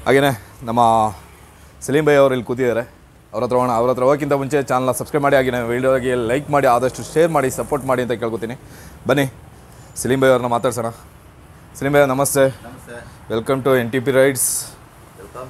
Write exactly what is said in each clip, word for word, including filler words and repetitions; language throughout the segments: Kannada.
ಹಾಗೆಯೇ ನಮ್ಮ ಸಲೀಂ ಭಾಯ್ ಅವರು ಇಲ್ಲಿ ಕೂತಿದ್ದಾರೆ. ಅವ್ರ ಹತ್ರ ಹೋಗೋಣ. ಅವ್ರ ಹತ್ರ ಹೋಗೋಕ್ಕಿಂತ ಮುಂಚೆ ಚಾನಲ್ನ ಸಬ್ಸ್ಕ್ರೈಬ್ ಮಾಡಿ, ಹಾಗೆಯೇ ವೀಡಿಯೋಗೆ ಲೈಕ್ ಮಾಡಿ, ಆದಷ್ಟು ಶೇರ್ ಮಾಡಿ, ಸಪೋರ್ಟ್ ಮಾಡಿ ಅಂತ ಕೇಳ್ಕೊತೀನಿ. ಬನ್ನಿ ಸಲೀಂ ಭಾಯ್ ಅವ್ರನ್ನ ಮಾತಾಡ್ಸೋಣ. ಸಲೀಂ ಭಾಯ್ ನಮಸ್ತೆ. ನಮಸ್ತೆ. Welcome to N T P rides. Welcome.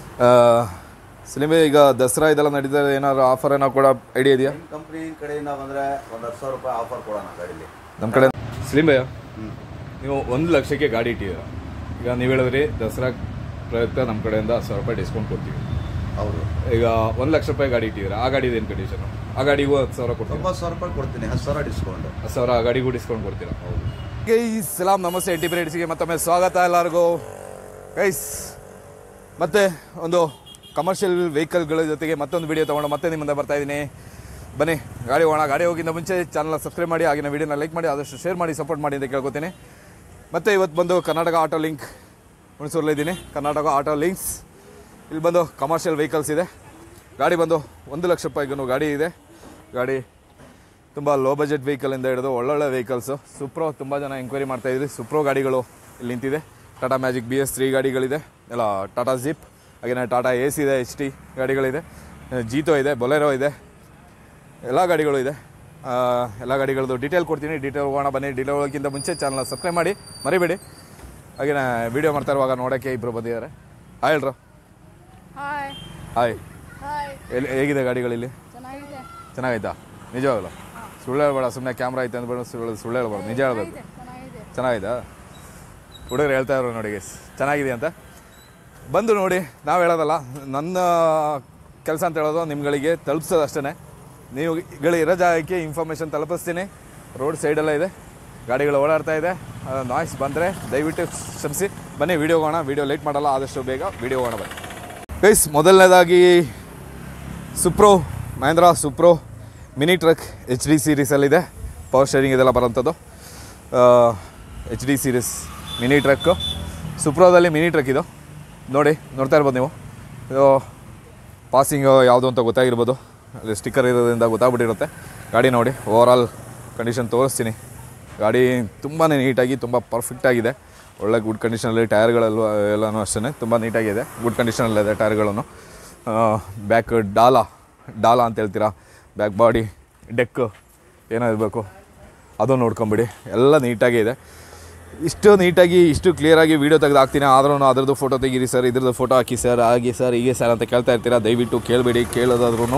Salim bhai, ಈಗ ದಸರಾ ಇದೆಲ್ಲ ನಡೀತಾರೆ, ಏನಾದ್ರು ಆಫರ್ ಏನೋ ಕೂಡ ಐಡಿಯಾ ಇದೆಯಾ? ಕಂಪ್ನಿ ಕಡೆಯಿಂದ ಬಂದರೆ ಒಂದು ಹತ್ತು ಸಾವಿರ ರೂಪಾಯಿ ಆಫರ್ ಕೊಡೋಣ ಗಾಡೀಲಿ ನಮ್ಮ ಕಡೆ. ಸಲೀಂ ಭಾಯ್, ನೀವು ಒಂದು ಲಕ್ಷಕ್ಕೆ ಗಾಡಿ ಇಟ್ಟಿದ್ದೀರ. ಈಗ ನೀವು ಹೇಳಿದ್ರಿ ದಸರಾ ಪ್ರಯುಕ್ತ ನಮ್ಮ ಕಡೆಯಿಂದ ಹತ್ತು ಸಾವಿರ ರೂಪಾಯಿ ಡಿಸ್ಕೌಂಟ್ ಕೊಡ್ತೀವಿ. ಹೌದು. ಈಗ ಒಂದು ಲಕ್ಷ ರೂಪಾಯಿ ಗಾಡಿ ಇಟ್ಟಿದ್ದೀರ. ಆ ಗಾಡಿದು ಏನು ಕಂಡೀಷನು? ಆ ಗಾಡಿಗೂ ಹತ್ತು ಸಾವಿರ ಕೊಡ್ತೀವಿ. ಒಂಬತ್ತು ಸಾವಿರ ರೂಪಾಯಿ ಕೊಡ್ತೀನಿ, ಹತ್ತು ಸಾವಿರ ಡಿಸ್ಕೌಂಟ್. ಹತ್ತು ಸಾವಿರ ಆ ಗಾಡಿಗೂ ಡಿಸ್ಕೌಂಟ್ ಕೊಡ್ತೀರಾ? ಹೌದು. ಗೈಸ್ ಸಲಾಮ್, ನಮಸ್ತೆ. ಎನ್ ಟಿ ಪಿ ರೈಡ್ಸ್ಗೆ ಮತ್ತೊಮ್ಮೆ ಸ್ವಾಗತ ಎಲ್ಲರಿಗೂ. ಗೈಸ್ ಮತ್ತೆ ಒಂದು ಕಮರ್ಷಿಯಲ್ ವೆಹಿಕಲ್ಗಳ ಜೊತೆಗೆ ಮತ್ತೊಂದು ವಿಡಿಯೋ ತೊಗೊಂಡು ಮತ್ತೆ ನಿಮ್ಮ ಮುಂದೆ ಬರ್ತಾ ಇದ್ದೀನಿ. ಬನ್ನಿ ಗಾಡಿ ಹೋಗೋಣ. ಗಾಡಿ ಹೋಗಿಂತ ಮುಂಚೆ ಚಾನಲ್ನ ಸಬ್ಸ್ಕ್ರೈಬ್ ಮಾಡಿ, ಆಗಿನ ವಿಡಿಯೋನ ಲೈಕ್ ಮಾಡಿ, ಆದಷ್ಟು ಶೇರ್ ಮಾಡಿ, ಸಪೋರ್ಟ್ ಮಾಡಿ ಅಂತ ಕೇಳ್ಕೊತೀನಿ. ಮತ್ತು ಇವತ್ತು ಬಂದು ಕರ್ನಾಟಕ ಆಟೋ ಲಿಂಕ್ ಹುಣಸೂರಲ್ಲಿದ್ದೀನಿ. ಕರ್ನಾಟಕ ಆಟೋ ಲಿಂಕ್ಸ್ ಇಲ್ಲಿ ಬಂದು ಕಮರ್ಷಿಯಲ್ ವೆಹಿಕಲ್ಸ್ ಇದೆ. ಗಾಡಿ ಬಂದು ಒಂದು ಲಕ್ಷ ರೂಪಾಯಿಗೂ ಗಾಡಿ ಇದೆ. ಗಾಡಿ ತುಂಬ ಲೋ ಬಜೆಟ್ ವೆಹಿಕಲಿಂದ ಹಿಡಿದು ಒಳ್ಳೊಳ್ಳೆ ವೆಹಿಕಲ್ಸು. ಸುಪ್ರೋ ತುಂಬ ಜನ ಎಂಕ್ವೈರಿ ಮಾಡ್ತಾಯಿದ್ರಿ. ಸುಪ್ರೋ ಗಾಡಿಗಳು ಇಲ್ಲಿ ನಿಂತಿದೆ. Tata Magic B S three ಗಾಡಿಗಳಿದೆ, ಎಲ್ಲ ಟಾಟಾ ಜಿಪ್, ಹಾಗೆಯೇ ಟಾಟಾ ಎ ಸಿ ಇದೆ, ಎಚ್ ಟಿ ಗಾಡಿಗಳಿದೆ, ಜೀತೋ ಇದೆ, ಬೊಲೆರೋ ಇದೆ, ಎಲ್ಲ ಗಾಡಿಗಳು ಇದೆ. ಎಲ್ಲ ಗಾಡಿಗಳದ್ದು ಡೀಟೇಲ್ ಕೊಡ್ತೀನಿ. ಡೀಟೇಲ್ ಹೋಗೋಣ ಬನ್ನಿ. ಡೀಟೇಲ್ ಹೋಗೋಕ್ಕಿಂತ ಮುಂಚೆ ಚಾನಲ್ನ ಸಬ್ಸ್ಕ್ರೈಬ್ ಮಾಡಿ ಮರಿಬೇಡಿ. ಹಾಗೆಯೇ ವೀಡಿಯೋ ಮಾಡ್ತಾ ಇರುವಾಗ ನೋಡೋಕ್ಕೆ ಇಬ್ಬರು ಬಂದಿದ್ದಾರೆ. ಹಾಯ್ ಹೇಳ್ರು. ಹಾಯ್. ಎಲ್ಲಿ ಹೇಗಿದೆ ಗಾಡಿಗಳಿಲ್ಲಿ? ಚೆನ್ನಾಗೈತಾ? ನಿಜವಾಗಲ್ಲ ಸುಳ್ಳು ಹೇಳ್ಬೇಡ. ಸುಮ್ಮನೆ ಕ್ಯಾಮ್ರಾ ಐತೆ ಅಂದ್ಬಿಟ್ಟು ಸುಳ್ಳು ಸುಳ್ಳು ಹೇಳ್ಬಾರ್ದು, ನಿಜ ಹೇಳ್ಬೇಕು. ಚೆನ್ನಾಗಿದಾ? ಹುಡುಗರು ಹೇಳ್ತಾ ಇದ್ರು ನೋಡಿ ಗೈಸ್ ಚೆನ್ನಾಗಿದೆ ಅಂತ. ಬಂದು ನೋಡಿ. ನಾವು ಹೇಳೋದಲ್ಲ, ನನ್ನ ಕೆಲಸ ಅಂತ ಹೇಳೋದು ನಿಮ್ಗಳಿಗೆ ತಲುಪಿಸೋದು ಅಷ್ಟೇ. ನೀವುಗಳು ಇರೋ ಜಾಗಕ್ಕೆ ಇನ್ಫಾರ್ಮೇಷನ್ ತಲುಪಿಸ್ತೀನಿ. ರೋಡ್ ಸೈಡೆಲ್ಲ ಇದೆ, ಗಾಡಿಗಳು ಓಡಾಡ್ತಾ ಇದೆ. ನಾಯ್ಸ್ ಬಂದರೆ ದಯವಿಟ್ಟು ಕ್ಷಮಿಸಿ. ಬನ್ನಿ ವೀಡಿಯೋ ಹೋಗೋಣ. ವೀಡಿಯೋ ಲೇಟ್ ಮಾಡಲ್ಲ, ಆದಷ್ಟು ಬೇಗ ವೀಡಿಯೋ ಹೋಗೋಣ ಬನ್ನಿ. ಗೈಸ್ ಮೊದಲನೇದಾಗಿ Supro, Mahindra Supro mini truck H D ಸೀರೀಸಲ್ಲಿದೆ. ಪವರ್ ಸ್ಟೇರಿಂಗ್ ಇದೆಲ್ಲ ಬರೋಂಥದ್ದು H D series mini truck. ಸುಪ್ರೋದಲ್ಲಿ ಮಿನಿ ಟ್ರಕ್ ಇದು ನೋಡಿ, ನೋಡ್ತಾ ಇರ್ಬೋದು ನೀವು. ಇದು ಪಾಸಿಂಗ್ ಯಾವುದು ಅಂತ ಗೊತ್ತಾಗಿರ್ಬೋದು, ಅಲ್ಲಿ ಸ್ಟಿಕ್ಕರ್ ಇರೋದ್ರಿಂದ ಗೊತ್ತಾಗ್ಬಿಟ್ಟಿರುತ್ತೆ. ಗಾಡಿ ನೋಡಿ, ಓವರಾಲ್ ಕಂಡೀಷನ್ ತೋರಿಸ್ತೀನಿ. ಗಾಡಿ ತುಂಬಾ ನೀಟಾಗಿ ತುಂಬ ಪರ್ಫೆಕ್ಟಾಗಿದೆ. ಒಳ್ಳೆ ಗುಡ್ ಕಂಡೀಷನಲ್ಲಿ ಟೈರ್ಗಳೆಲ್ಲ ಎಲ್ಲನೂ ಅಷ್ಟೇ ತುಂಬ ನೀಟಾಗಿದೆ, ಗುಡ್ ಕಂಡೀಷನಲ್ಲಿದೆ ಟೈರ್ಗಳನ್ನು. ಬ್ಯಾಕ್ ಡಾಲಾ ಡಾಲಾ ಅಂತ ಹೇಳ್ತೀರಾ, ಬ್ಯಾಕ್ ಬಾಡಿ ಡೆಕ್ ಏನೋ ಇರಬೇಕು ಅದು ನೋಡ್ಕೊಂಬಿಡಿ. ಎಲ್ಲ ನೀಟಾಗಿ ಇದೆ. ಇಷ್ಟು ನೀಟಾಗಿ ಇಷ್ಟು ಕ್ಲಿಯರಾಗಿ ವೀಡಿಯೋ ತೆಗೆದು ಹಾಕ್ತೀನಿ. ಆದ್ರೂ ಅದರದ್ದು ಫೋಟೋ ತೆಗೀರಿ ಸರ್, ಇದ್ರದ್ದು ಫೋಟೋ ಹಾಕಿ ಸರ್, ಹಾಗೆ ಸರ್, ಹೀಗೆ ಸರ್ ಅಂತ ಕೇಳ್ತಾ ಇರ್ತೀರಾ. ದಯವಿಟ್ಟು ಕೇಳಬೇಡಿ. ಕೇಳೋದಾದ್ರೂ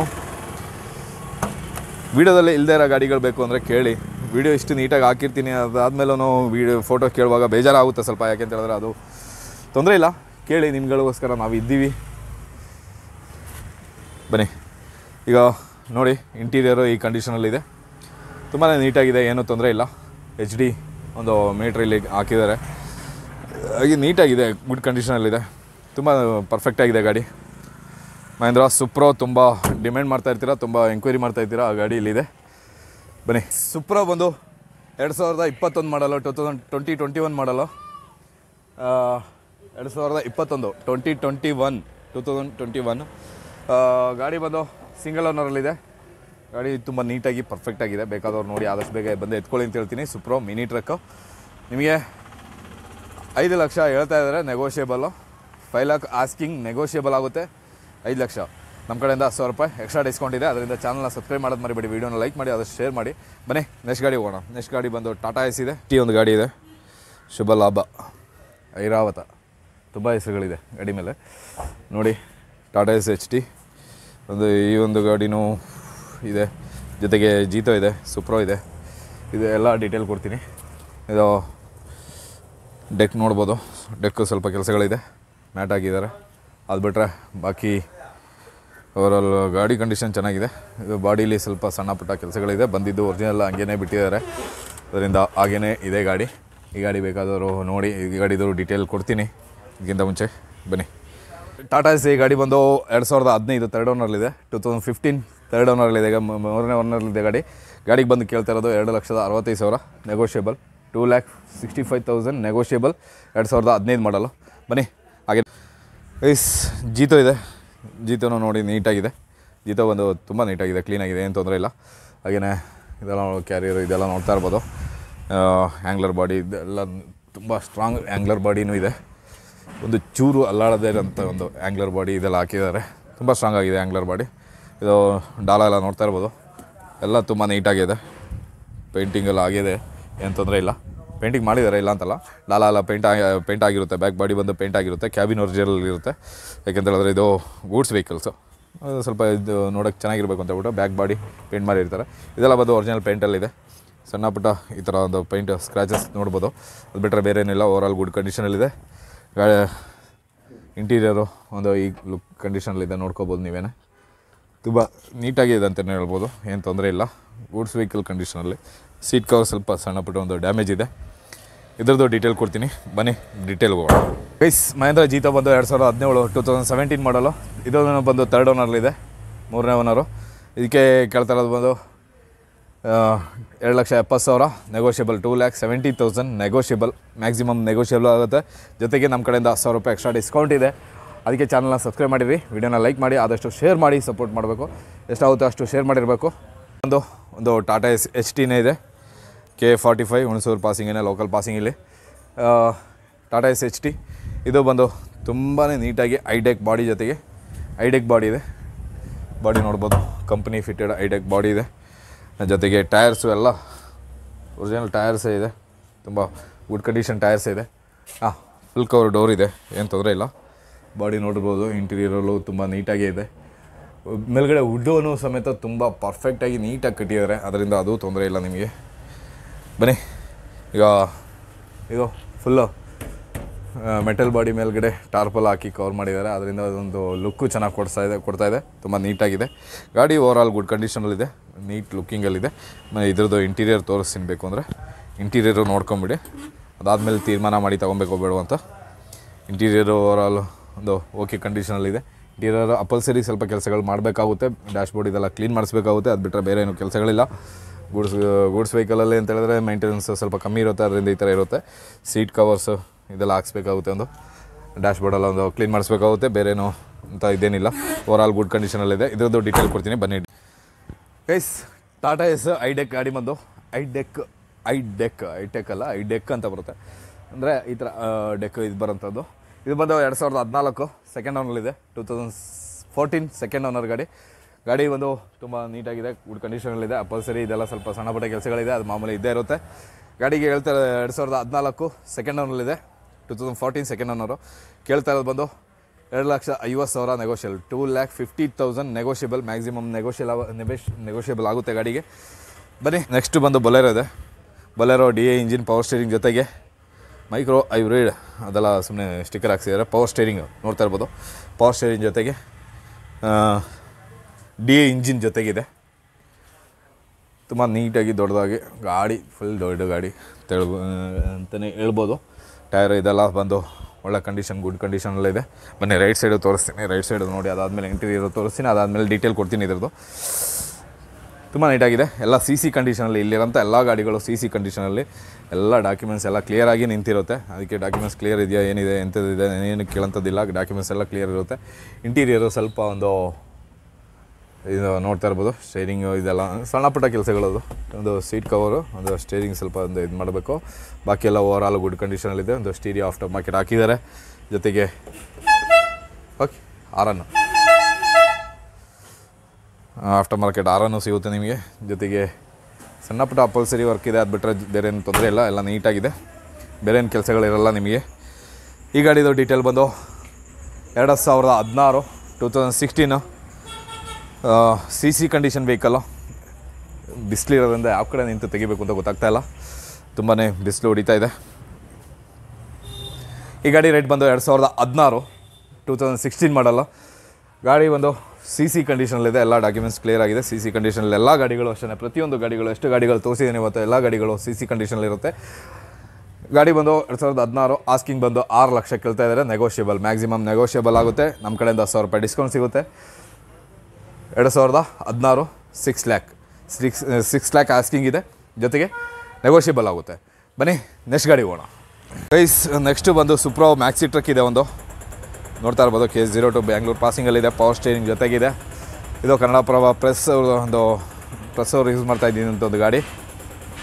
ವೀಡಿಯೋದಲ್ಲಿ ಇಲ್ಲದೇ ಇರೋ ಗಾಡಿಗಳು ಬೇಕು ಅಂದರೆ ಕೇಳಿ. ವೀಡಿಯೋ ಇಷ್ಟು ನೀಟಾಗಿ ಹಾಕಿರ್ತೀನಿ, ಅದಾದಮೇಲೂ ವೀಡಿಯೋ ಫೋಟೋ ಕೇಳುವಾಗ ಬೇಜಾರಾಗುತ್ತೆ ಸ್ವಲ್ಪ. ಯಾಕೆಂತ ಹೇಳಿದ್ರೆ ಅದು ತೊಂದರೆ ಇಲ್ಲ, ಕೇಳಿ, ನಿಮ್ಗಳಿಗೋಸ್ಕರ ನಾವು ಇದ್ದೀವಿ. ಬನ್ನಿ ಈಗ ನೋಡಿ. ಇಂಟೀರಿಯರು ಈ ಕಂಡೀಷನಲ್ಲಿದೆ, ತುಂಬಾ ನೀಟಾಗಿದೆ, ಏನೂ ತೊಂದರೆ ಇಲ್ಲ. ಎಚ್ ಡಿ ಒಂದು ಮೀಟ್ರ್ ಇಲ್ಲಿ ಹಾಕಿದ್ದಾರೆ. ಹಾಗೆ ನೀಟಾಗಿದೆ, ಗುಡ್ ಕಂಡೀಷನಲ್ಲಿದೆ, ತುಂಬ ಪರ್ಫೆಕ್ಟಾಗಿದೆ ಗಾಡಿ. ಮಹೇಂದ್ರ ಸುಪ್ರೋ ತುಂಬ ಡಿಮ್ಯಾಂಡ್ ಮಾಡ್ತಾ ಇರ್ತೀರಾ, ತುಂಬ ಎಂಕ್ವೈರಿ ಮಾಡ್ತಾ ಇರ್ತೀರಾ. ಆ ಗಾಡಿ ಇಲ್ಲಿದೆ. ಬನ್ನಿ. ಸುಪ್ರೋ ಬಂದು ಎರಡು ಸಾವಿರದ ಇಪ್ಪತ್ತೊಂದು ಮಾಡಲು, two thousand twenty twenty one ಮಾಡಲು, ಎರಡು ಸಾವಿರದ ಇಪ್ಪತ್ತೊಂದು twenty twenty one two thousand twenty one ಗಾಡಿ ಬಂದು ಸಿಂಗಲ್ ಓನರಲ್ಲಿದೆ. ಗಾಡಿ ತುಂಬ ನೀಟಾಗಿ ಪರ್ಫೆಕ್ಟಾಗಿದೆ. ಬೇಕಾದವ್ರು ನೋಡಿ, ಆದಷ್ಟು ಬೇಗ ಬಂದು ಎತ್ಕೊಳ್ಳಿ ಅಂತ ಹೇಳ್ತೀನಿ. ಸುಪ್ರೋ ಮಿನಿ ಟ್ರಕ್ಕು ನಿಮಗೆ ಐದು ಲಕ್ಷ ಹೇಳ್ತಾ ಇದ್ದಾರೆ, negotiable. Five lakh asking, negotiable ಆಗುತ್ತೆ. ಐದು ಲಕ್ಷ ನಮ್ಮ ಕಡೆಯಿಂದ ಹತ್ತು ಸಾವಿರ ರೂಪಾಯಿ ಎಕ್ಸ್ಟ್ರಾ ಡಿಸ್ಕೌಂಟ್ ಇದೆ. ಅದರಿಂದ ಚಾನಲ್ನ ಸಬ್ಸ್ಕ್ರೈಬ್ ಮಾಡೋದು ಮರಿಬೇಡಿ, ವೀಡಿಯೋನ ಲೈಕ್ ಮಾಡಿ, ಆದಷ್ಟು ಶೇರ್ ಮಾಡಿ. ಬನ್ನಿ ನೆಕ್ಸ್ಟ್ ಗಾಡಿ ಹೋಗೋಣ. ನೆಕ್ಸ್ಟ್ ಗಾಡಿ ಬಂದು ಟಾಟಾ ಎಸ್ ಇದೆ. ಟಿ ಒಂದು ಗಾಡಿ ಇದೆ, ಶುಭ ಲಾಭ, ಐರಾವತ, ತುಂಬ ಹೆಸರುಗಳಿದೆ ಗಾಡಿ ಮೇಲೆ ನೋಡಿ. ಟಾಟಾ ಎಸ್ ಎಚ್ ಟಿ ಒಂದು ಈ ಒಂದು ಗಾಡಿನೂ ಇದೆ, ಜೊತೆಗೆ ಜೀತೋ ಇದೆ, ಸುಪ್ರೋ ಇದೆ. ಇದು ಎಲ್ಲ ಡೀಟೇಲ್ ಕೊಡ್ತೀನಿ. ಇದು ಡೆಕ್ ನೋಡ್ಬೋದು, ಡೆಕ್ಕು ಸ್ವಲ್ಪ ಕೆಲಸಗಳಿದೆ, ಮ್ಯಾಟ್ ಹಾಕಿದ್ದಾರೆ. ಅದು ಬಿಟ್ಟರೆ ಬಾಕಿ ಓವರಾಲ್ ಗಾಡಿ ಕಂಡೀಷನ್ ಚೆನ್ನಾಗಿದೆ. ಇದು ಬಾಡೀಲಿ ಸ್ವಲ್ಪ ಸಣ್ಣ ಪುಟ್ಟ ಕೆಲಸಗಳಿದೆ, ಬಂದಿದ್ದು ಒರಿಜಿನಲ್ ಹಂಗೇ ಬಿಟ್ಟಿದ್ದಾರೆ. ಅದರಿಂದ ಹಾಗೇ ಇದೆ ಗಾಡಿ. ಈ ಗಾಡಿ ಬೇಕಾದವರು ನೋಡಿ, ಈ ಗಾಡಿದು ಡೀಟೇಲ್ ಕೊಡ್ತೀನಿ. ಇದಕ್ಕಿಂತ ಮುಂಚೆ ಬನ್ನಿ. ಟಾಟಾ ಎಸ್ ಈ ಗಾಡಿ ಬಂದು ಎರಡು ಸಾವಿರದ ಹದಿನೈದು ತರ್ಡ್ ಓನರ್ಲಿದೆ. ಟು ತೌಸಂಡ್ ಫಿಫ್ಟೀನ್ ತರ್ಡ್ ಓನರ್ಲಿದೆ, ಈಗ ಮೂರನೇ ಓನರ್ಲಿದೆ ಗಾಡಿ. ಗಾಡಿಗೆ ಬಂದು ಕೇಳ್ತಾ ಇರೋದು ಎರಡು ಲಕ್ಷದ ಅರವತ್ತೈದು ಸಾವಿರ negotiable. Two lakh sixty five thousand negotiable, ಎರಡು ಸಾವಿರದ ಹದಿನೈದು ಮಾಡಲು. ಬನ್ನಿ. ಹಾಗೆ ಐಸ್ ಜೀತೋ ಇದೆ. ಜೀತೋನು ನೋಡಿ ನೀಟಾಗಿದೆ. ಜೀತೋ ಬಂದು ತುಂಬ ನೀಟಾಗಿದೆ, ಕ್ಲೀನಾಗಿದೆ, ಏನು ತೊಂದರೆ ಇಲ್ಲ. ಹಾಗೆಯೇ ಇದೆಲ್ಲ ಕ್ಯಾರಿಯರ್ ಇದೆಲ್ಲ ನೋಡ್ತಾ ಇರ್ಬೋದು. ಆ್ಯಂಗ್ಲರ್ ಬಾಡಿ ಇದೆಲ್ಲ ತುಂಬ ಸ್ಟ್ರಾಂಗ್ ಆ್ಯಂಗ್ಲರ್ ಬಾಡಿನೂ ಇದೆ. ಒಂದು ಚೂರು ಅಲ್ಲಾಡದೇ ಇರೋಂಥ ಒಂದು ಆ್ಯಂಗ್ಲರ್ ಬಾಡಿ ಇದೆಲ್ಲ ಹಾಕಿದ್ದಾರೆ. ತುಂಬ ಸ್ಟ್ರಾಂಗ್ ಆಗಿದೆ ಆ್ಯಂಗ್ಲರ್ ಬಾಡಿ. ಇದು ಡಾಲ ಎಲ್ಲ ನೋಡ್ತಾ ಇರ್ಬೋದು, ಎಲ್ಲ ತುಂಬ ನೀಟಾಗಿದೆ. ಪೇಂಟಿಂಗೆಲ್ಲ ಆಗಿದೆ, ಏನು ತೊಂದರೆ ಇಲ್ಲ. ಪೇಂಟಿಂಗ್ ಮಾಡಿದ್ದಾರೆ ಇಲ್ಲ ಅಂತಲ್ಲ, ಡಾಲ ಎಲ್ಲ ಪೇಂಟ್ ಆಗಿ ಪೇಂಟ್ ಆಗಿರುತ್ತೆ. ಬ್ಯಾಕ್ ಬಾಡಿ ಬಂದು ಪೇಂಟ್ ಆಗಿರುತ್ತೆ. ಕ್ಯಾಬಿನ್ ಒರಿಜಿನಲ್ ಇರುತ್ತೆ. ಯಾಕೆಂತ ಹೇಳಿದ್ರೆ ಇದು ಗೂಡ್ಸ್ ವೆಹಿಕಲ್ಸು, ಸ್ವಲ್ಪ ಇದು ನೋಡೋಕ್ಕೆ ಚೆನ್ನಾಗಿರ್ಬೇಕು ಅಂತ ಹೇಳ್ಬಿಟ್ಟು ಬ್ಯಾಕ್ ಬಾಡಿ ಪೇಂಟ್ ಮಾಡಿರ್ತಾರೆ. ಇದೆಲ್ಲ ಬಂದು ಒರಿಜಿನಲ್ ಪೇಂಟಲ್ಲಿದೆ. ಸಣ್ಣ ಪುಟ್ಟ ಈ ಥರ ಒಂದು ಪೇಂಟ್ ಸ್ಕ್ರ್ಯಾಚಸ್ ನೋಡ್ಬೋದು. ಅದು ಬಿಟ್ಟರೆ ಬೇರೆ ಏನಿಲ್ಲ. ಓವರಾಲ್ ಗುಡ್ ಕಂಡೀಷನಲ್ಲಿದೆ. ಗಾಡಿ ಇಂಟೀರಿಯರು ಒಂದು ಈ ಲುಕ್ ಕಂಡೀಷನಲ್ಲಿದೆ, ನೋಡ್ಕೋಬೋದು ನೀವೇನೆ. ತುಂಬ ನೀಟಾಗಿದೆ ಅಂತಲೇ ಹೇಳ್ಬೋದು, ಏನು ತೊಂದರೆ ಇಲ್ಲ. ಗೂಡ್ಸ್ ವೆಹಿಕಲ್ ಕಂಡೀಷನಲ್ಲಿ. ಸೀಟ್ ಕವರ್ ಸ್ವಲ್ಪ ಸಣ್ಣ ಪುಟ್ಟ ಒಂದು ಡ್ಯಾಮೇಜ್ ಇದೆ. ಇದ್ರದ್ದು ಡೀಟೇಲ್ ಕೊಡ್ತೀನಿ, ಬನ್ನಿ ಡೀಟೇಲ್ಗೆ ಹೋಗೋಣ. ಗೈಸ್, ಮಹೇಂದ್ರ ಜೀತೋ ಬಂದು ಎರಡು ಸಾವಿರದ ಹದಿನೇಳು ಟೂ ತೌಸಂಡ್ ಸೆವೆಂಟೀನ್ ಮಾಡಲು. ಇದು ಬಂದು ತರ್ಡ್ ಓನರ್ಲಿದೆ, ಮೂರನೇ ಓನರು. ಇದಕ್ಕೆ ಕೇಳ್ತಾ ಇರೋದು ಬಂದು ಎರಡು ಲಕ್ಷ ಎಪ್ಪತ್ತು ಸಾವಿರ negotiable. Two lakh seventy thousand negotiable, maximum negotiable ಆಗುತ್ತೆ. ಜೊತೆಗೆ ನಮ್ಮ ಕಡೆಯಿಂದ ಹತ್ತು ಸಾವಿರ ರೂಪಾಯಿ ಎಕ್ಸ್ಟ್ರಾ ಡಿಸ್ಕೌಂಟ್ ಇದೆ. ಅದಕ್ಕೆ ಚಾನಲ್ನ ಸಬ್ಸ್ಕ್ರೈಬ್ ಮಾಡಿರಿ, ವಿಡಿಯೋನ ಲೈಕ್ ಮಾಡಿ, ಆದಷ್ಟು ಶೇರ್ ಮಾಡಿ ಸಪೋರ್ಟ್ ಮಾಡಬೇಕು. ಎಷ್ಟಾಗುತ್ತೋ ಅಷ್ಟು ಶೇರ್ ಮಾಡಿರಬೇಕು. ಒಂದು ಒಂದು ಟಾಟಾ ಎಸ್ ಎಚ್ ಟಿನೇ ಇದೆ, ಕೆ ಫಾರ್ಟಿ ಫೈವ್ ಹುಣಸೂರು ಪಾಸಿಂಗೇನೆ, ಲೋಕಲ್ ಪಾಸಿಂಗ್ ಇಲ್ಲಿ. ಟಾಟಾ ಎಸ್ ಎಚ್ ಟಿ ಇದು ಬಂದು ತುಂಬಾ ನೀಟಾಗಿ ಐಡೆಕ್ ಬಾಡಿ ಜೊತೆಗೆ ಐಡೆಕ್ ಬಾಡಿ ಇದೆ. ಬಾಡಿ ನೋಡ್ಬೋದು, ಕಂಪ್ನಿ ಫಿಟೆಡ್ ಐಡೆಕ್ ಬಾಡಿ ಇದೆ. ಜೊತೆಗೆ ಟೈರ್ಸು ಎಲ್ಲ ಒರಿಜಿನಲ್ ಟೈರ್ಸೇ ಇದೆ. ತುಂಬ ಗುಡ್ ಕಂಡೀಷನ್ ಟೈರ್ಸ್ ಇದೆ. ಹಾಂ, ಫುಲ್ ಕವರ್ ಡೋರ್ ಇದೆ, ಏನು ತೊಂದರೆ ಇಲ್ಲ. ಬಾಡಿ ನೋಡ್ಬೋದು, ಇಂಟೀರಿಯರಲ್ಲೂ ತುಂಬ ನೀಟಾಗೇ ಇದೆ. ಮೇಲ್ಗಡೆ ವುಡ್ಡೂ ಸಮೇತ ತುಂಬ ಪರ್ಫೆಕ್ಟಾಗಿ ನೀಟಾಗಿ ಕಟ್ಟಿದ್ದಾರೆ, ಅದರಿಂದ ಅದು ತೊಂದರೆ ಇಲ್ಲ ನಿಮಗೆ. ಬನ್ನಿ ಈಗ ಇದು ಫುಲ್ಲು ಮೆಟಲ್ ಬಾಡಿ ಮೇಲ್ಗಡೆ ಟಾರ್ಪಲ್ ಹಾಕಿ ಕವರ್ ಮಾಡಿದ್ದಾರೆ, ಅದರಿಂದ ಅದೊಂದು ಲುಕ್ಕು ಚೆನ್ನಾಗಿ ಕೊಡ್ತಾ ಇದೆ ಕೊಡ್ತಾ ಇದೆ ತುಂಬ ನೀಟಾಗಿದೆ. ಗಾಡಿ ಓವರಾಲ್ ಗುಡ್ ಕಂಡೀಷನಲ್ಲಿದೆ, ನೀಟ್ ಲುಕ್ಕಿಂಗಲ್ಲಿದೆ. ಇದ್ರದ್ದು ಇಂಟೀರಿಯರ್ ತೋರಿಸ್ತೀನಿ ಬೇಕು ಅಂದರೆ. ಇಂಟೀರಿಯರು ನೋಡ್ಕೊಂಬಿಡಿ, ಅದಾದಮೇಲೆ ತೀರ್ಮಾನ ಮಾಡಿ ತೊಗೊಬೇಕು ಬೇಡ ಅಂತ. ಇಂಟೀರಿಯರು ಓವರಾಲ್ ಒಂದು ಓಕೆ ಕಂಡೀಷನಲ್ಲಿದೆ. ಇಂಟೀರಿಯರ್ ಅಪಲ್ಸರಿ ಸ್ವಲ್ಪ ಕೆಲಸಗಳು ಮಾಡಬೇಕಾಗುತ್ತೆ, ಡ್ಯಾಶ್ಬೋರ್ಡ್ ಇದೆಲ್ಲ ಕ್ಲೀನ್ ಮಾಡಿಸ್ಬೇಕಾಗುತ್ತೆ. ಅದು ಬಿಟ್ಟರೆ ಬೇರೆ ಏನು ಕೆಲಸಗಳಿಲ್ಲ. ಗೂಡ್ಸ್ ಗೂಡ್ಸ್ ವೆಹಿಕಲಲ್ಲಿ ಅಂತ ಹೇಳಿದ್ರೆ ಮೇಂಟೆನೆನ್ಸ್ ಸ್ವಲ್ಪ ಕಮ್ಮಿ ಇರುತ್ತೆ, ಅದರಿಂದ ಈ ಥರ ಇರುತ್ತೆ. ಸೀಟ್ ಕವರ್ಸು ಇದೆಲ್ಲ ಹಾಕ್ಸ್ಬೇಕಾಗುತ್ತೆ, ಒಂದು ಡ್ಯಾಶ್ಬೋರ್ಡೆಲ್ಲ ಒಂದು ಕ್ಲೀನ್ ಮಾಡಿಸ್ಬೇಕಾಗುತ್ತೆ. ಬೇರೇನು ಅಂತ ಇದೇನಿಲ್ಲ. Overall good ಕಂಡೀಷನಲ್ಲಿದೆ. ಇದ್ರದ್ದು ಡೀಟೇಲ್ ಕೊಡ್ತೀನಿ, ಬನ್ನಿ. ಗೈಸ್, ಟಾಟಾ ಎಸ್ ಐಡೆಕ್ ಗಾಡಿ ಬಂದು ಐಡೆಕ್ ಐಡೆಕ್ ಐಟೆಕ್ ಅಲ್ಲ ಐಡೆಕ್ ಅಂತ ಬರುತ್ತೆ. ಅಂದರೆ ಈ ಥರ ಡೆಕ್ ಇದು ಬರೋಂಥದ್ದು. ಇದು ಬಂದು ಎರಡು ಸಾವಿರದ ಹದಿನಾಲ್ಕು ಸೆಕೆಂಡ್ ಓನರ್ಲಿದೆ. Two thousand fourteen second owner ಗಾಡಿ. ಗಾಡಿ ಬಂದು ತುಂಬ ನೀಟಾಗಿದೆ, ಗುಡ್ ಕಂಡೀಷನಲ್ಲಿದೆ. ಅಪಲ್ಸರಿ ಇದೆಲ್ಲ ಸ್ವಲ್ಪ ಸಣ್ಣ ಪುಟ್ಟ ಕೆಲಸಗಳಿದೆ, ಅದು ಮಾಮೂಲಿ ಇದ್ದೇ ಇರುತ್ತೆ. ಗಾಡಿಗೆ ಹೇಳ್ತಾ ಎರಡು ಸಾವಿರದ ಹದಿನಾಲ್ಕು ಸೆಕೆಂಡ್ ಓನರ್ಲಿದೆ. Two thousand fourteen second owner. ಕೇಳ್ತಾ ಇರೋದು ಬಂದು ಎರಡು ಲಕ್ಷ ಐವತ್ತು ಸಾವಿರ negotiable. Two lakh fifty thousand negotiable, maximum negotiable ನೆಗೋಷ್ ನೆಗೋಷಿಯಬಲ್ ಆಗುತ್ತೆ ಗಾಡಿಗೆ. ಬನ್ನಿ ನೆಕ್ಸ್ಟ್ ಬಂದು ಬೊಲೆರೋ ಇದೆ. Bolero D A engine, power steering ಜೊತೆಗೆ ಮೈಕ್ರೋ ಹೈಬ್ರಿಡ್ ಅದೆಲ್ಲ ಸುಮ್ಮನೆ ಸ್ಟಿಕ್ಕರ್ ಹಾಕ್ಸಿದ್ದಾರೆ. ಪವರ್ ಸ್ಟೇರಿಂಗ್ ನೋಡ್ತಾ ಇರ್ಬೋದು. ಪವರ್ ಸ್ಟೇರಿಂಗ್ ಜೊತೆಗೆ ಡಿ ಎ ಇಂಜಿನ್ ಜೊತೆಗಿದೆ. ತುಂಬ ನೀಟಾಗಿ ದೊಡ್ಡದಾಗಿ ಗಾಡಿ, ಫುಲ್ ದೊಡ್ಡ ಗಾಡಿ ತೆಳ್ ಅಂತಲೇ ಹೇಳ್ಬೋದು. ಟೈರ್ ಇದೆಲ್ಲ ಬಂದು ಒಳ್ಳೆ ಕಂಡೀಷನ್, ಗುಡ್ ಕಂಡೀಷನಲ್ಲಿದೆ. ಬನ್ನಿ ರೈಟ್ ಸೈಡು ತೋರಿಸ್ತೀನಿ, ರೈಟ್ ಸೈಡು ನೋಡಿ, ಅದಾದಮೇಲೆ ಇಂಟೀರಿಯರ್ ತೋರಿಸ್ತೀನಿ, ಅದಾದಮೇಲೆ ಡೀಟೇಲ್ ಕೊಡ್ತೀನಿ ಇದ್ರದ್ದು. ತುಂಬ ನೀಟಾಗಿದೆ. ಎಲ್ಲ ಸಿ ಸಿ ಕಂಡೀಷನಲ್ಲಿ, ಇಲ್ಲಿರೋಂಥ ಎಲ್ಲ ಗಾಡಿಗಳು ಸಿ ಸಿ ಕಂಡೀಷನಲ್ಲಿ, ಎಲ್ಲ ಡಾಕ್ಯುಮೆಂಟ್ಸ್ ಎಲ್ಲ ಕ್ಲಿಯರಾಗಿ ನಿಂತಿರುತ್ತೆ. ಅದಕ್ಕೆ ಡಾಕ್ಯುಮೆಂಟ್ಸ್ ಕ್ಲಿಯರ್ ಇದೆಯಾ, ಏನಿದೆ, ಎಂಥದ್ದಿದೆ, ಏನು ಕೇಳೋಂಥದ್ದಿಲ್ಲ. ಡಾಕ್ಯುಮೆಂಟ್ಸ್ ಎಲ್ಲ ಕ್ಲಿಯರ್ ಇರುತ್ತೆ. ಇಂಟೀರಿಯರು ಸ್ವಲ್ಪ ಒಂದು ಇದು ನೋಡ್ತಾ ಇರ್ಬೋದು. ಸ್ಟೇರಿಂಗು ಇದೆಲ್ಲ ಸಣ್ಣ ಪುಟ್ಟ ಕೆಲಸಗಳದು. ಒಂದು ಸೀಟ್ ಕವರು, ಒಂದು ಸ್ಟೇರಿಂಗ್ ಸ್ವಲ್ಪ ಒಂದು ಇದು ಮಾಡಬೇಕು. ಬಾಕಿ ಎಲ್ಲ ಓವರ್ ಆಲ್ ಗುಡ್ ಕಂಡೀಷನಲ್ಲಿದೆ. ಒಂದು ಸ್ಟೀರಿಯೋ ಆಫ್ಟರ್ ಮಾರ್ಕೆಟ್ ಹಾಕಿದ್ದಾರೆ. ಜೊತೆಗೆ ಓಕೆ ಆರನ್ನು ಆಫ್ಟರ್ ಮಾರ್ಕೆಟ್ ಆರನ್ನು ಸಿಗುತ್ತೆ ನಿಮಗೆ. ಜೊತೆಗೆ ಸಣ್ಣ ಪುಟ್ಟ ಅಪಲ್ಸರಿ ವರ್ಕ್ ಇದೆ, ಅದು ಬಿಟ್ಟರೆ ಬೇರೆ ಏನು ತೊಂದರೆ ಇಲ್ಲ, ಎಲ್ಲ ನೀಟಾಗಿದೆ. ಬೇರೆ ಏನು ಕೆಲಸಗಳಿರಲ್ಲ ನಿಮಗೆ. ಈ ಗಾಡಿದು ಡೀಟೇಲ್ ಬಂದು ಎರಡು ಸಾವಿರದ ಹದಿನಾರು two thousand sixteen C C condition vehicle. ಬಿಸಿಲಿರೋದ್ರಿಂದ ಯಾವ ಕಡೆ ನಿಂತು ತೆಗಿಬೇಕು ಅಂತ ಗೊತ್ತಾಗ್ತಾ ಇಲ್ಲ, ತುಂಬಾ ಬಿಸಿಲು ಹೊಡಿತಾ ಇದೆ. ಈ ಗಾಡಿ ರೇಟ್ ಬಂದು ಎರಡು ಸಾವಿರದ ಹದಿನಾರು ಟೂ ತೌಸಂಡ್ ಸಿಕ್ಸ್ಟೀನ್ ಮಾಡಲ್ಲ. ಗಾಡಿ ಬಂದು ಸಿ ಸಿ ಕಂಡೀಷನಲ್ಲಿದೆ. ಎಲ್ಲ ಡಾಕ್ಯುಮೆಂಟ್ಸ್ ಕ್ಲಿಯರ್ ಆಗಿದೆ. ಸಿ ಸಿ ಕಂಡೀಷನಲ್ಲಿ ಎಲ್ಲ ಗಾಡಿಗಳು ಅಷ್ಟೇ, ಪ್ರತಿಯೊಂದು ಗಾಡಿಗಳು, ಎಷ್ಟು ಗಾಡಿಗಳು ತೋರಿಸಿದ್ದೀನಿ ಇವತ್ತು, ಎಲ್ಲ ಗಾಡಿಗಳು ಸಿ ಸಿ ಕಂಡೀಷನಲ್ಲಿರುತ್ತೆ. ಗಾಡಿ ಬಂದು ಎರಡು ಸಾವಿರದ ಹದಿನಾರು. ಆಸ್ಕಿಂಗ್ ಬಂದು ಆರು ಲಕ್ಷ ಕೇಳ್ತಾ ಇದ್ದಾರೆ. ನೆಗೋಷಿಯಬಲ್, ಮ್ಯಾಕ್ಸಿಮಮ್ ನೆಗೋಷಿಯಬಲ್ ಆಗುತ್ತೆ. ನಮ್ಮ ಕಡೆಯಿಂದ ಹತ್ತು ಸಾವಿರ ರೂಪಾಯಿ ಡಿಸ್ಕೌಂಟ್ ಸಿಗುತ್ತೆ. ಎರಡು ಸಾವಿರದ ಹದಿನಾರು six lakh six six lakh asking ಇದೆ, ಜೊತೆಗೆ ನೆಗೋಷಿಯಬಲ್ ಆಗುತ್ತೆ. ಬನ್ನಿ ನೆಕ್ಸ್ಟ್ ಗಾಡಿ ಹೋಗೋಣ. ಗೈಸ್, ನೆಕ್ಸ್ಟು ಬಂದು ಸುಪ್ರೋ ಮ್ಯಾಕ್ಸಿ ಟ್ರಕ್ ಇದೆ ಒಂದು, ನೋಡ್ತಾ ಇರ್ಬೋದು. ಕೆ ಜೀರೋ ಟು ಬ್ಯಾಂಗ್ಳೂರು ಪಾಸಿಂಗಲ್ಲಿದೆ. ಪವರ್ ಸ್ಟೇರಿಂಗ್ ಜೊತೆಗಿದೆ. ಇದು ಕನ್ನಡಪ್ರಭ ಪ್ರೆಸ್ ಒಂದು ಪ್ರೆಸ್ ಅವ್ರು ಯೂಸ್ ಮಾಡ್ತಾ ಇದ್ದೀನಿ ಅಂತ ಒಂದು ಗಾಡಿ.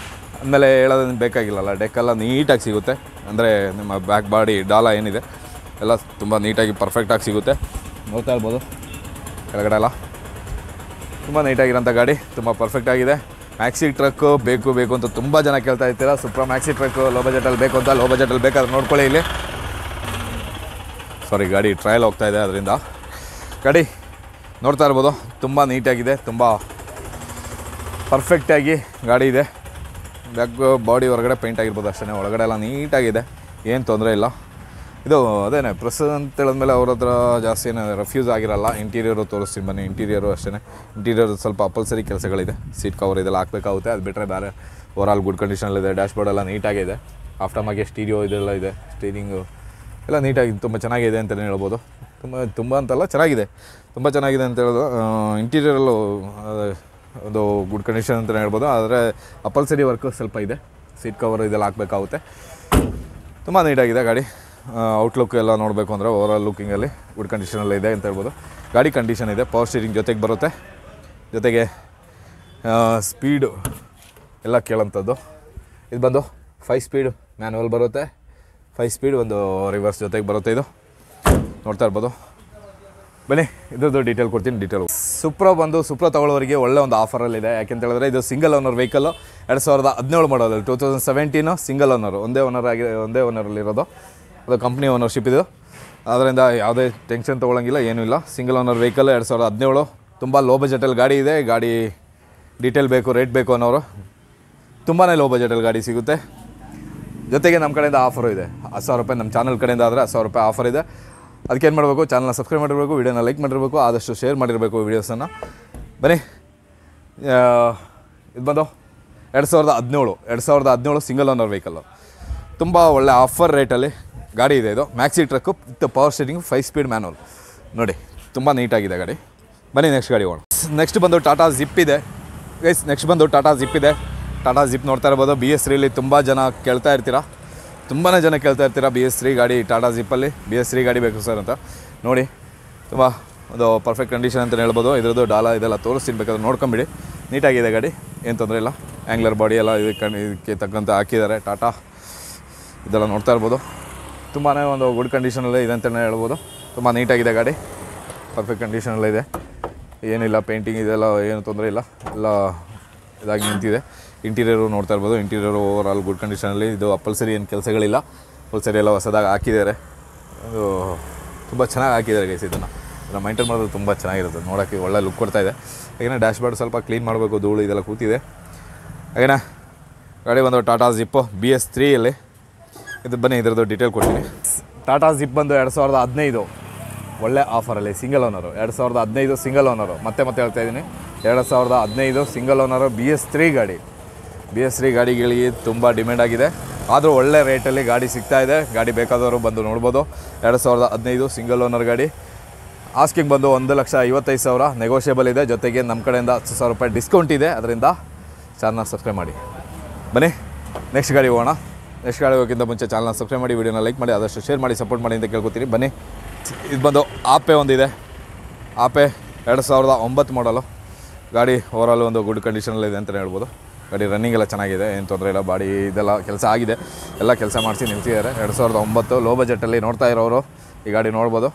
ಆಮೇಲೆ ಹೇಳೋದೇನು ಬೇಕಾಗಿಲ್ಲಲ್ಲ, ಡೆಕ್ಕೆಲ್ಲ ನೀಟಾಗಿ ಸಿಗುತ್ತೆ. ಅಂದರೆ ನಿಮ್ಮ ಬ್ಯಾಕ್ ಬಾಡಿ ಡಾಲ ಏನಿದೆ ಎಲ್ಲ ತುಂಬ ನೀಟಾಗಿ ಪರ್ಫೆಕ್ಟಾಗಿ ಸಿಗುತ್ತೆ. ನೋಡ್ತಾ ಇರ್ಬೋದು ಕೆಳಗಡೆ ಎಲ್ಲ ತುಂಬ ನೀಟಾಗಿರೋಂಥ ಗಾಡಿ, ತುಂಬ ಪರ್ಫೆಕ್ಟಾಗಿದೆ. ಮ್ಯಾಕ್ಸಿ ಟ್ರಕ್ಕು ಬೇಕು ಬೇಕು ಅಂತ ತುಂಬ ಜನ ಕೇಳ್ತಾ ಇರ್ತೀರ. ಸುಪ್ರಾ ಮ್ಯಾಕ್ಸಿ ಟ್ರಕ್ಕು ಲೋ ಬಜೆಟಲ್ಲಿ ಬೇಕು ಅಂತ. ಲೋ ಬಜೆಟಲ್ಲಿ ಬೇಕಾದ್ರೆ ನೋಡ್ಕೊಳ್ಳಿ ಇಲ್ಲಿ. ಸಾರಿ, ಗಾಡಿ ಟ್ರಯಲ್ ಹೋಗ್ತಾ ಇದೆ, ಅದರಿಂದ ಗಾಡಿ ನೋಡ್ತಾ ಇರ್ಬೋದು ತುಂಬ ನೀಟಾಗಿದೆ, ತುಂಬ ಪರ್ಫೆಕ್ಟಾಗಿ ಗಾಡಿ ಇದೆ. ಬ್ಯಾಕ್ ಬಾಡಿ ಹೊರಗಡೆ ಪೇಂಟ್ ಆಗಿರ್ಬೋದು ಅಷ್ಟೇ, ಒಳಗಡೆ ಎಲ್ಲ ನೀಟಾಗಿದೆ, ಏನು ತೊಂದರೆ ಇಲ್ಲ. ಇದು ಅದೇನೆ ಪ್ರೆಸ್ ಅಂತ ಹೇಳಿದ್ಮೇಲೆ ಅವ್ರ ಹತ್ರ ಜಾಸ್ತಿ ಏನು ರೆಫ್ಯೂಸ್ ಆಗಿರಲ್ಲ. ಇಂಟೀರಿಯರು ತೋರಿಸ್ತೀನಿ ಬನ್ನಿ. ಇಂಟೀರಿಯರು ಅಷ್ಟೇ, ಇಂಟೀರಿಯರ್ ಸ್ವಲ್ಪ ಅಪಲ್ಸರಿ ಕೆಲಸಗಳಿದೆ. ಸೀಟ್ ಕವರ್ ಇದೆಲ್ಲ ಹಾಕಬೇಕಾಗುತ್ತೆ, ಅದು ಬಿಟ್ಟರೆ ಬೇರೆ ಓವರಾಲ್ ಗುಡ್ ಕಂಡೀಷನಲ್ಲಿದೆ. ಡ್ಯಾಶ್ ಬೋರ್ಡ್ ಎಲ್ಲ ನೀಟಾಗಿದೆ. ಆಫ್ಟರ್ ಮಾಗೆ ಸ್ಟೀರಿಯೋ ಇದೆಲ್ಲ ಇದೆ, ಸ್ಟೀರಿಂಗು ಎಲ್ಲ ನೀಟಾಗಿ ತುಂಬ ಚೆನ್ನಾಗಿದೆ ಅಂತಲೇ ಹೇಳ್ಬೋದು. ತುಂಬ ತುಂಬ ಅಂತಲ್ಲ, ಚೆನ್ನಾಗಿದೆ, ತುಂಬ ಚೆನ್ನಾಗಿದೆ ಅಂತ ಹೇಳೋದು. ಇಂಟೀರಿಯರಲ್ಲೂ ಒಂದು ಗುಡ್ ಕಂಡೀಷನ್ ಅಂತಲೇ ಹೇಳ್ಬೋದು. ಆದರೆ ಅಪಲ್ಸರಿ ವರ್ಕು ಸ್ವಲ್ಪ ಇದೆ, ಸೀಟ್ ಕವರ್ ಇದೆಲ್ಲ ಹಾಕಬೇಕಾಗುತ್ತೆ. ತುಂಬ ನೀಟಾಗಿದೆ ಗಾಡಿ. ಔಟ್ಲುಕ್ ಎಲ್ಲ ನೋಡಬೇಕು ಅಂದರೆ ಓವರಾಲ್ ಲುಕ್ಕಿಂಗಲ್ಲಿ ಗುಡ್ ಕಂಡೀಷನಲ್ಲಿ ಇದೆ ಅಂತ ಹೇಳ್ಬೋದು. ಗಾಡಿ ಕಂಡೀಷನ್ ಇದೆ, ಪವರ್ ಸ್ಟೀರಿಂಗ್ ಜೊತೆಗೆ ಬರುತ್ತೆ, ಜೊತೆಗೆ ಸ್ಪೀಡು ಎಲ್ಲ ಕೇಳೋಂಥದ್ದು. ಇದು ಬಂದು ಫೈವ್ ಸ್ಪೀಡ್ ಮ್ಯಾನುವಲ್ ಬರುತ್ತೆ, ಫೈವ್ ಸ್ಪೀಡ್ ಒಂದು ರಿವರ್ಸ್ ಜೊತೆಗೆ ಬರುತ್ತೆ. ಇದು ನೋಡ್ತಾ ಇರ್ಬೋದು. ಬನ್ನಿ ಇದ್ರದ್ದು ಡೀಟೇಲ್ ಕೊಡ್ತೀನಿ. ಡೀಟೇಲ್ ಸುಪ್ರಾ ಬಂದು ಸುಪ್ರಾ ತೊಗೊಳ್ಳೋರಿಗೆ ಒಳ್ಳೆ ಒಂದು ಆಫರಲ್ಲಿದೆ. ಯಾಕೆಂತ ಹೇಳಿದ್ರೆ ಇದು ಸಿಂಗಲ್ ಓನರ್ ವೆಹಿಕಲ್ಲು, ಎರಡು ಸಾವಿರದ ಹದಿನೇಳು ಮಾಡೋದು, two thousand seventeen single owner, ಒಂದೇ ಓನರ್ ಆಗಿ ಒಂದೇ ಓನರಲ್ಲಿರೋದು. ಅದು ಕಂಪ್ನಿ ಓನರ್ಶಿಪ್ ಇದು, ಅದರಿಂದ ಯಾವುದೇ ಟೆನ್ಷನ್ ತೊಗೊಳಂಗಿಲ್ಲ, ಏನೂ ಇಲ್ಲ. ಸಿಂಗಲ್ ಓನರ್ ವೆಹಿಕಲ್ ಎರಡು ಸಾವಿರದ ಹದಿನೇಳು, ತುಂಬ ಲೋ ಬಜೆಟಲ್ಲಿ ಗಾಡಿ ಇದೆ. ಗಾಡಿ ಡೀಟೇಲ್ ಬೇಕು, ರೇಟ್ ಬೇಕು ಅನ್ನೋರು ತುಂಬಾ ಲೋ ಬಜೆಟಲ್ಲಿ ಗಾಡಿ ಸಿಗುತ್ತೆ. ಜೊತೆಗೆ ನಮ್ಮ ಕಡೆಯಿಂದ ಆಫರು ಇದೆ, ಹತ್ತು ಸಾವಿರ ರೂಪಾಯಿ ನಮ್ಮ ಚಾನಲ್ ಕಡೆಯಿಂದ ಆದರೆ ಹತ್ತು ಸಾವಿರ ರೂಪಾಯಿ ಆಫರ್ ಇದೆ. ಅದಕ್ಕೇನು ಮಾಡಬೇಕು, ಚಾನಲ್ನ ಸಬ್ಸ್ಕ್ರೈಬ್ ಮಾಡಿರಬೇಕು, ವೀಡಿಯೋನ ಲೈಕ್ ಮಾಡಿರಬೇಕು, ಆದಷ್ಟು ಶೇರ್ ಮಾಡಿರಬೇಕು ವೀಡಿಯೋಸನ್ನು. ಬನ್ನಿ, ಇದು ಬಂದು ಎರಡು ಸಾವಿರದ ಹದಿನೇಳು ಎರಡು ಸಾವಿರದ ಹದಿನೇಳು ಸಿಂಗಲ್ ಓನರ್ ವೆಹಿಕಲ್ಲು, ತುಂಬ ಒಳ್ಳೆ ಆಫರ್ ರೇಟಲ್ಲಿ ಗಾಡಿ ಇದೆ. ಇದು maxi truck with power steering, five speed manual, ನೋಡಿ ತುಂಬ ನೀಟಾಗಿದೆ ಗಾಡಿ. ಬನ್ನಿ ನೆಕ್ಸ್ಟ್ ಗಾಡಿ ಹೋಗೋಣ. ನೆಕ್ಸ್ಟ್ ಬಂದು ಟಾಟಾ ಜಿಪ್ ಇದೆ ಗೈಸ್. ನೆಕ್ಸ್ಟ್ ಬಂದು ಟಾಟಾ ಜಿಪ್ ಇದೆ. ಟಾಟಾ ಜಿಪ್ ನೋಡ್ತಾ ಇರ್ಬೋದು. ಬಿ ಎಸ್ ತ್ರೀಲಿ ತುಂಬ ಜನ ಕೇಳ್ತಾ ಇರ್ತೀರ, ತುಂಬಾ ಜನ ಕೇಳ್ತಾ ಇರ್ತೀರ ಬಿ ಎಸ್ ತ್ರೀ ಗಾಡಿ, ಟಾಟಾ ಜಿಪ್ಪಲ್ಲಿ ಬಿ ಎಸ್ ತ್ರೀ ಗಾಡಿ ಬೇಕು ಸರ್ ಅಂತ. ನೋಡಿ ತುಂಬ ಒಂದು ಪರ್ಫೆಕ್ಟ್ ಕಂಡೀಷನ್ ಅಂತಲೇ ಹೇಳ್ಬೋದು. ಇದ್ರದ್ದು ಡಾಲಾ ಇದೆಲ್ಲ ತೋರಿಸ್ತೀನಿ, ಬೇಕಾದ್ರೆ ನೋಡ್ಕೊಂಬಿಡಿ. ನೀಟಾಗಿದೆ ಗಾಡಿ, ಏನು ತೊಂದರೆ ಇಲ್ಲ. ಆ್ಯಂಗ್ಲರ್ ಬಾಡಿ ಎಲ್ಲ ಇದಕ್ಕೆ ಇದಕ್ಕೆ ತಕ್ಕಂತೆ ಹಾಕಿದ್ದಾರೆ ಟಾಟಾ. ಇದೆಲ್ಲ ನೋಡ್ತಾ ಇರ್ಬೋದು. ತುಂಬಾ ಒಂದು ಗುಡ್ ಕಂಡೀಷನಲ್ಲೇ ಇದೆ ಅಂತಲೇ ಹೇಳ್ಬೋದು. ತುಂಬ ನೀಟಾಗಿದೆ ಗಾಡಿ, ಪರ್ಫೆಕ್ಟ್ ಕಂಡೀಷನಲ್ಲೇ ಇದೆ, ಏನಿಲ್ಲ ಪೇಂಟಿಂಗ್ ಇದೆಲ್ಲ ಏನು ತೊಂದರೆ ಇಲ್ಲ, ಎಲ್ಲ ಇದಾಗಿ ನಿಂತಿದೆ. ಇಂಟೀರಿಯರು ನೋಡ್ತಾ ಇರ್ಬೋದು. ಇಂಟೀರಿಯರು ಓವರ್ ಆಲ್ ಗುಡ್ ಕಂಡೀಷನಲ್ಲಿ. ಇದು ಅಪಲ್ಸರಿ ಏನು ಕೆಲಸಗಳಿಲ್ಲ, ಅಪಲ್ಸರಿ ಎಲ್ಲ ಹೊಸದಾಗಿ ಹಾಕಿದ್ದಾರೆ. ಅದು ತುಂಬ ಚೆನ್ನಾಗಿ ಹಾಕಿದ್ದಾರೆ ಗೈಸ್. ಇದನ್ನು ಇದನ್ನು ಮೈಂಟೈನ್ ಮಾಡೋದು ತುಂಬ ಚೆನ್ನಾಗಿರುತ್ತೆ, ನೋಡೋಕ್ಕೆ ಒಳ್ಳೆ ಲುಕ್ ಕೊಡ್ತಾಯಿದೆ. ಹಾಗೇನೇ ಡ್ಯಾಶ್ ಬೋರ್ಡ್ ಸ್ವಲ್ಪ ಕ್ಲೀನ್ ಮಾಡಬೇಕು, ಧೂಳು ಇದೆಲ್ಲ ಕೂತಿದೆ. ಹಾಗೇನೇ ಗಾಡಿ ಬಂದು ಟಾಟಾ ಜಿಪ್ಪು ಬಿ ಎಸ್ ತ್ರೀಯಲ್ಲಿ. ಇದು ಬನ್ನಿ ಇದ್ರದ್ದು ಡೀಟೇಲ್ ಕೊಡ್ತೀನಿ. ಟಾಟಾ ಜಿಪ್ ಬಂದು ಎರಡು ಸಾವಿರದ ಹದಿನೈದು ಒಳ್ಳೆ ಆಫರಲ್ಲಿ ಸಿಂಗಲ್ ಓನರು. ಎರಡು ಸಾವಿರದ ಹದಿನೈದು ಸಿಂಗಲ್ ಓನರು, ಮತ್ತೆ ಮತ್ತೆ ಹೇಳ್ತಾ ಇದ್ದೀನಿ, ಎರಡು ಸಾವಿರದ ಹದಿನೈದು single owner B S three ಗಾಡಿ. ಬಿ ಎಸ್ ತ್ರೀ ಗಾಡಿಗಳಿಗೆ ತುಂಬ ಡಿಮ್ಯಾಂಡ್ ಆಗಿದೆ, ಆದರೂ ಒಳ್ಳೆ ರೇಟಲ್ಲಿ ಗಾಡಿ ಸಿಗ್ತಾಯಿದೆ. ಗಾಡಿ ಬೇಕಾದವರು ಬಂದು ನೋಡ್ಬೋದು. ಎರಡು ಸಾವಿರದ ಹದಿನೈದು ಸಿಂಗಲ್ ಓನರ್ ಗಾಡಿ. ಆಸ್ಕಿಂಗ್ ಬಂದು ಒಂದು ಲಕ್ಷ ಐವತ್ತೈದು ಸಾವಿರ, ನೆಗೋಷಿಯಬಲ್ ಇದೆ. ಜೊತೆಗೆ ನಮ್ಮ ಕಡೆಯಿಂದ ಹತ್ತು ಸಾವಿರ ರೂಪಾಯಿ ಡಿಸ್ಕೌಂಟ್ ಇದೆ, ಅದರಿಂದ ಚಾನಲ್ನ ಸಬ್ಸ್ಕ್ರೈಬ್ ಮಾಡಿ. ಬನ್ನಿ ನೆಕ್ಸ್ಟ್ ಗಾಡಿ ಹೋಗೋಣ. ನೆಕ್ಸ್ಟ್ ಗಾಡಿ ಹೋಗೋಕ್ಕಿಂತ ಮುಂಚೆ ಚಾನಲ್ನ ಸಬ್ಸ್ಕ್ರೈಬ್ ಮಾಡಿ, ವೀಡಿಯೋನ ಲೈಕ್ ಮಾಡಿ, ಆದಷ್ಟು ಶೇರ್ ಮಾಡಿ, ಸಪೋರ್ಟ್ ಮಾಡಿ ಅಂತ ಕೇಳ್ಕೊತೀನಿ. ಬನ್ನಿ, ಇದು ಬಂದು ಆಪೆ ಒಂದಿದೆ. ಆಪೆ ಎರಡು ಸಾವಿರದ ಒಂಬತ್ತು ಮಾಡಲು ಗಾಡಿ. ಓವರಾಲ್ ಒಂದು ಗುಡ್ ಕಂಡೀಷನಲ್ಲಿದೆ ಅಂತಲೇ ಹೇಳ್ಬೋದು. ಗಾಡಿ ರನ್ನಿಂಗ್ ಎಲ್ಲ ಚೆನ್ನಾಗಿದೆ, ಏನು ತೊಂದರೆ ಇಲ್ಲ. ಬಾಡಿ ಇದೆಲ್ಲ ಕೆಲಸ ಆಗಿದೆ, ಎಲ್ಲ ಕೆಲಸ ಮಾಡಿಸಿ ನಿಲ್ಸಿದ್ದಾರೆ. ಎರಡು ಸಾವಿರದ ಒಂಬತ್ತು ಲೋ ಬಜೆಟಲ್ಲಿ ನೋಡ್ತಾ ಇರೋರು ಈ ಗಾಡಿ ನೋಡ್ಬೋದು.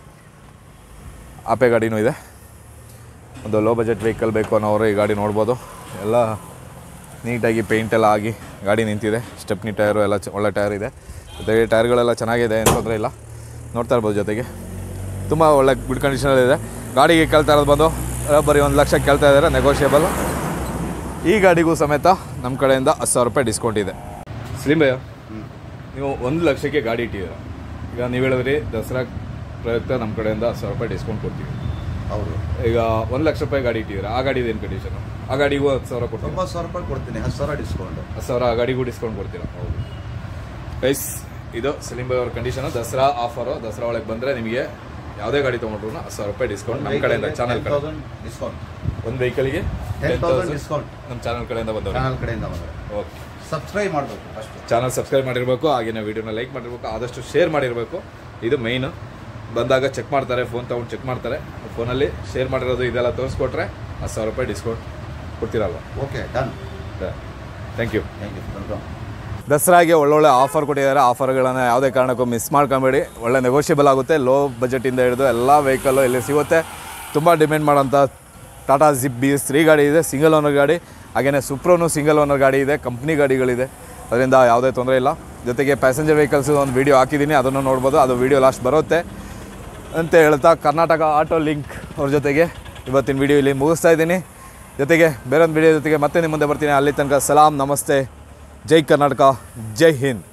ಆಪೆ ಗಾಡಿನೂ ಇದೆ. ಒಂದು ಲೋ ಬಜೆಟ್ ವೆಹಿಕಲ್ ಬೇಕು ಅನ್ನೋರು ಈ ಗಾಡಿ ನೋಡ್ಬೋದು. ಎಲ್ಲ ನೀಟಾಗಿ ಪೇಂಟೆಲ್ಲ ಆಗಿ ಗಾಡಿ ನಿಂತಿದೆ. ಸ್ಟೆಪ್ನಿ ಟೈರು ಎಲ್ಲ ಚ ಒಳ್ಳೆ ಟೈರ್ ಇದೆ. ಜೊತೆಗೆ ಟೈರ್ಗಳೆಲ್ಲ ಚೆನ್ನಾಗಿದೆ, ಏನು ತೊಂದರೆ ಇಲ್ಲ. ನೋಡ್ತಾ ಇರ್ಬೋದು. ಜೊತೆಗೆ ತುಂಬ ಒಳ್ಳೆ ಗುಡ್ ಕಂಡೀಷನಲ್ಲಿದೆ. ಗಾಡಿಗೆ ಕೇಳ್ತಾ ಇರೋದು ಬಂದು ಬರೀ ಒಂದು ಲಕ್ಷ ಕೇಳ್ತಾ ಇದ್ದಾರೆ, ನೆಗೋಷಿಯಬಲ್. ಈ ಗಾಡಿಗೂ ಸಮೇತ ನಮ್ಮ ಕಡೆಯಿಂದ ಹತ್ತು ಸಾವಿರ ರೂಪಾಯಿ ಡಿಸ್ಕೌಂಟ್ ಇದೆ. ಸ್ಲಿಮ್ ಭಯ್ಯ, ನೀವು ಒಂದು ಲಕ್ಷಕ್ಕೆ ಗಾಡಿ ಇಟ್ಟಿದ್ದೀರ. ಈಗ ನೀವು ಹೇಳಿದ್ರಿ ದಸರಾ ಪ್ರಯುಕ್ತ ನಮ್ಮ ಕಡೆಯಿಂದ ಹತ್ತು ಸಾವಿರ ರೂಪಾಯಿ ಡಿಸ್ಕೌಂಟ್ ಕೊಡ್ತೀವಿ. ಹೌದು. ಈಗ ಒಂದು ಲಕ್ಷ ರೂಪಾಯಿ ಗಾಡಿ ಇಟ್ಟಿದ್ದೀರ, ಆ ಗಾಡಿದು ಏನು ಕಂಡೀಷನು? ಆ ಗಾಡಿಗೂ ಹತ್ತು ಸಾವಿರ ಕೊಡ್ತೀವಿ. ಒಂಬತ್ತು ಸಾವಿರ ರೂಪಾಯಿ ಕೊಡ್ತೀನಿ, ಹತ್ತು ಸಾವಿರ ಡಿಸ್ಕೌಂಟ್. ಹತ್ತು ಸಾವಿರ ಆ ಗಾಡಿಗೂ ಡಿಸ್ಕೌಂಟ್ ಕೊಡ್ತೀರಾ? ಹೌದು ಗೈಸ್, ಇದು ಸಲೀಂ ಭಾಯ್ ಅವ್ರ ಕಂಡೀಷನು. ದಸರಾ ಆಫರು, ದಸರಾ ಒಳಗೆ ಬಂದರೆ ನಿಮಗೆ ಯಾವುದೇ ಗಾಡಿ ತೊಗೊಂಡ್ರು ಹತ್ತು ಸಾವಿರ ರೂಪಾಯಿ ಡಿಸ್ಕೌಂಟ್ ನಮ್ಮ ಕಡೆಯಿಂದ, ಚಾನಲ್ ಕಡೆ ಡಿಸ್ಕೌಂಟ್. ಒಂದು ವೆಹಿಕಲ್ಗೆ ಟೆನ್ ತೌಸಂಡ್ ಡಿಸ್ಕೌಂಟ್ ನಮ್ಮ ಚಾನಲ್ ಕಡೆಯಿಂದ ಬಂದವರು. ಚಾನಲ್ ಕಡೆಯಿಂದ ಬಂದರೆ ಓಕೆ, ಸಬ್ಸ್ಕ್ರೈಬ್ ಮಾಡಬೇಕು ಅಷ್ಟೇ. ಚಾನಲ್ ಸಬ್ಸ್ಕ್ರೈಬ್ ಮಾಡಿರಬೇಕು, ಹಾಗೆಯೇ ವೀಡಿಯೋನ ಲೈಕ್ ಮಾಡಿರಬೇಕು, ಆದಷ್ಟು ಶೇರ್ ಮಾಡಿರಬೇಕು. ಇದು ಮೈನು. ಬಂದಾಗ ಚೆಕ್ ಮಾಡ್ತಾರೆ, ಫೋನ್ ತೊಗೊಂಡು ಚೆಕ್ ಮಾಡ್ತಾರೆ. ಫೋನಲ್ಲಿ ಶೇರ್ ಮಾಡಿರೋದು ಇದೆಲ್ಲ ತೋರಿಸ್ಕೊಟ್ರೆ ಹತ್ತು ಸಾವಿರ ರೂಪಾಯಿ ಡಿಸ್ಕೌಂಟ್ ಕೊಡ್ತೀರಲ್ವ? Okay, done. Thank you. Thank you, welcome. ದಸರಾಗೆ ಒಳ್ಳೊಳ್ಳೆ ಆಫರ್ ಕೊಟ್ಟಿದ್ದಾರೆ. ಆಫರ್ಗಳನ್ನು ಯಾವುದೇ ಕಾರಣಕ್ಕೂ ಮಿಸ್ ಮಾಡ್ಕೊಬೇಡಿ. ಒಳ್ಳೆ ನೆಗೋಷಿಯಬಲ್ ಆಗುತ್ತೆ. ಲೋ ಬಜೆಟಿಂದ ಹಿಡಿದು ಎಲ್ಲ ವೆಹಿಕಲ್ಲು ಇಲ್ಲಿ ಸಿಗುತ್ತೆ. ತುಂಬ ಡಿಮ್ಯಾಂಡ್ ಮಾಡೋಂಥ Tata Zip B S three ಗಾಡಿ ಇದೆ, ಸಿಂಗಲ್ ಓನರ್ ಗಾಡಿ. ಹಾಗೆಯೇ ಸುಪ್ರೋನು ಸಿಂಗಲ್ ಓನರ್ ಗಾಡಿ ಇದೆ, ಕಂಪ್ನಿ ಗಾಡಿಗಳಿದೆ, ಅದರಿಂದ ಯಾವುದೇ ತೊಂದರೆ ಇಲ್ಲ. ಜೊತೆಗೆ ಪ್ಯಾಸೆಂಜರ್ ವೆಹಿಕಲ್ಸ್ ಒಂದು ವೀಡಿಯೋ ಹಾಕಿದ್ದೀನಿ, ಅದನ್ನು ನೋಡ್ಬೋದು. ಅದು ವೀಡಿಯೋ ಲಾಸ್ಟ್ ಬರುತ್ತೆ ಅಂತ ಹೇಳ್ತಾ ಕರ್ನಾಟಕ ಆಟೋ ಲಿಂಕ್ ಅವ್ರ ಜೊತೆಗೆ ಇವತ್ತಿನ ವೀಡಿಯೋ ಇಲ್ಲಿ ಮುಗಿಸ್ತಾ ಇದ್ದೀನಿ. ಜೊತೆಗೆ ಬೇರೊಂದು ವೀಡಿಯೋ ಜೊತೆಗೆ ಮತ್ತೆ ನಿಮ್ಮ ಮುಂದೆ ಬರ್ತೀನಿ. ಅಲ್ಲಿ ತನಕ ಸಲಾಂ, ನಮಸ್ತೆ, ಜೈ ಕರ್ನಾಟಕ, ಜೈ ಹಿಂದ್.